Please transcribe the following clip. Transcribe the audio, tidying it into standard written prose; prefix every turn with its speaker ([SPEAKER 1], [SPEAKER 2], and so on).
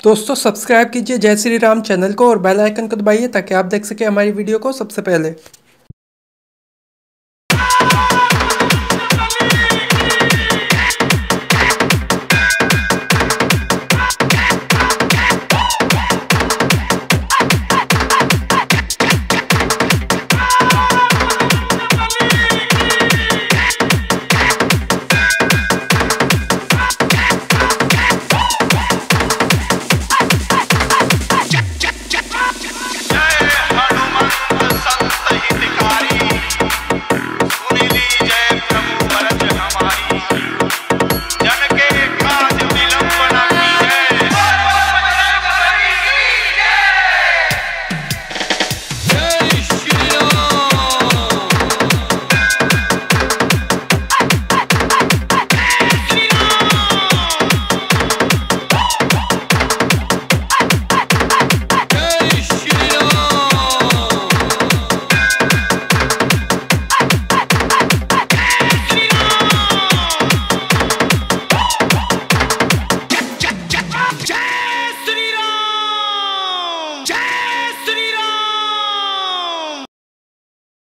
[SPEAKER 1] दोस्तों सब्सक्राइब कीजिए जय श्री राम चैनल को और बेल आइकन को दबाइए ताकि आप देख सकें हमारी वीडियो को सबसे पहले।